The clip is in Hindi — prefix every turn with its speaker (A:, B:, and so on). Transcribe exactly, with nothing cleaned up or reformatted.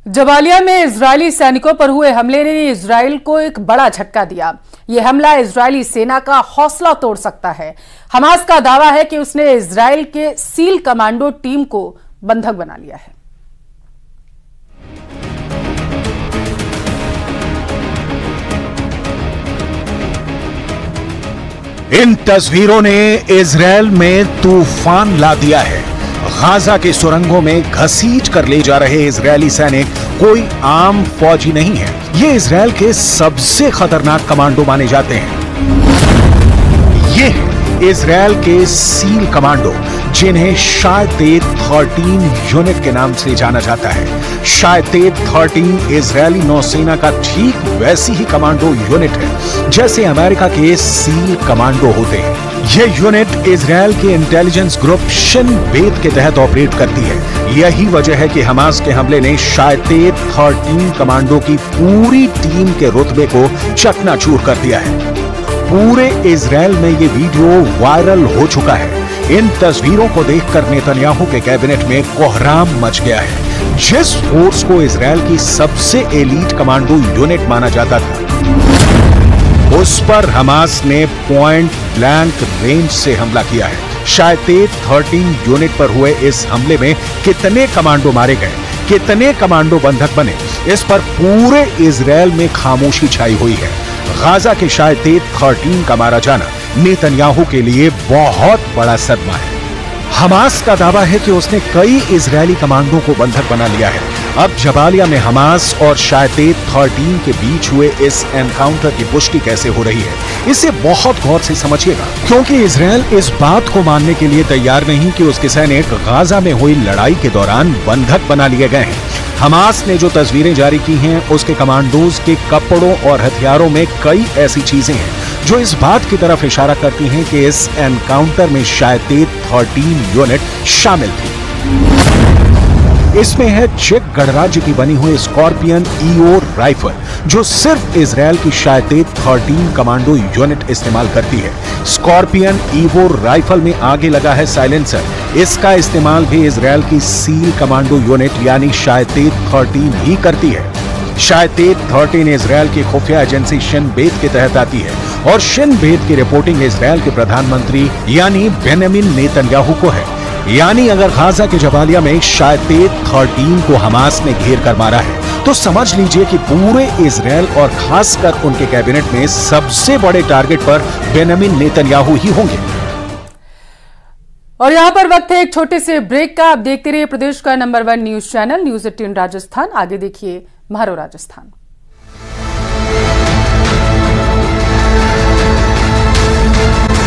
A: जबालिया में इजरायली सैनिकों पर हुए हमले ने इजराइल को एक बड़ा झटका दिया। यह हमला इजरायली सेना का हौसला तोड़ सकता है। हमास का दावा है कि उसने इजराइल के सील कमांडो टीम को बंधक बना लिया है।
B: इन तस्वीरों ने इजराइल में तूफान ला दिया है। गाजा के सुरंगों में घसीट कर ले जा रहे इजरायली सैनिक कोई आम फौजी नहीं है। ये इजराइल के सबसे खतरनाक कमांडो माने जाते हैं। ये इजराइल के सील कमांडो, जिन्हें शायतेद थर्टीन यूनिट के नाम से जाना जाता है। शायतेद थर्टीन इजरायली नौसेना का ठीक वैसी ही कमांडो यूनिट है जैसे अमेरिका के सील कमांडो होते हैं। यह यूनिट इजराइल के इंटेलिजेंस ग्रुप शिन बेत के तहत ऑपरेट करती है। यही वजह है कि हमास के हमले ने शायतेद थर्टीन कमांडो की पूरी टीम के रुतबे को चकनाचूर कर दिया है। पूरे इजराइल में ये वीडियो वायरल हो चुका है। इन तस्वीरों को देखकर नेतन्याहू के कैबिनेट में कोहराम मच गया है। जिस फोर्स को इजराइल की सबसे एलीट कमांडो यूनिट माना जाता था, उस पर हमास ने पॉइंट ब्लैंक रेंज से हमला किया है। शायतेद थर्टीन यूनिट पर हुए इस हमले में कितने कमांडो मारे गए, कितने कमांडो बंधक बने, इस पर पूरे इजराइल में खामोशी छाई हुई है। गाजा के शायतेद थर्टीन का मारा जाना नेतन्याहू के लिए बहुत बड़ा सदमा है। हमास का दावा है कि उसने कई इजरायली कमांडो को बंधक बना लिया है। अब जबालिया में हमास और शायतेद थर्टीन के बीच हुए इस एनकाउंटर की पुष्टि कैसे हो रही है, इसे बहुत गौर से समझिएगा, क्योंकि इजराइल इस बात को मानने के लिए तैयार नहीं कि उसके सैनिक गाजा में हुई लड़ाई के दौरान बंधक बना लिए गए हैं। हमास ने जो तस्वीरें जारी की हैं, उसके कमांडोज के कपड़ों और हथियारों में कई ऐसी चीजें हैं जो इस बात की तरफ इशारा करती हैं कि इस एनकाउंटर में शायतेद थर्टीन यूनिट शामिल थी। इसमें है चेक गणराज्य की बनी हुई स्कॉर्पियन ईओ राइफल, जो सिर्फ इजराइल की शायतेद थर्टीन कमांडो यूनिट इस्तेमाल करती है। स्कॉर्पियन ईवो राइफल में आगे लगा है साइलेंसर। इसका इस्तेमाल भी इजराइल की सील कमांडो यूनिट यानी शायतेद थर्टीन ही करती है। शायतेद थर्टीन इजराइल की खुफिया एजेंसी शिन बेत के तहत आती है और शिन बेत की रिपोर्टिंग इजराइल के प्रधानमंत्री यानी बेंजामिन नेतन्याहू को है। यानी अगर गाजा के जबालिया में शायतेद थर्टीन को हमास ने घेर कर मारा है, तो समझ लीजिए कि पूरे इजराइल और खासकर उनके कैबिनेट में सबसे बड़े टारगेट पर बेंजामिन नेतन्याहू ही होंगे।
A: और यहां पर वक्त है एक छोटे से ब्रेक का। आप देखते रहिए प्रदेश का number one news channel news eighteen Rajasthan. आगे देखिए म्हारो राजस्थान।